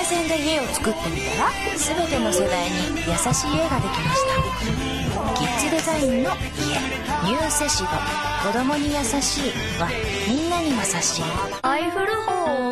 目線で家を作ってみたら全ての世代に優しい家ができました。キッズデザインの家、ニューセシド。子供に優しいはみんなに優しい。 アイフルホー